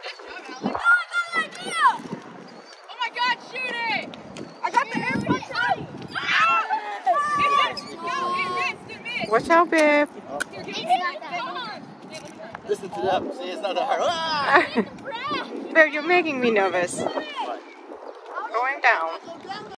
Oh, I got an idea! Oh my God, shoot it! I got the air punch out! It missed! Watch out, babe. Listen to them. See, it's not that hard. Ah! Babe, you're making me nervous. What? Going down.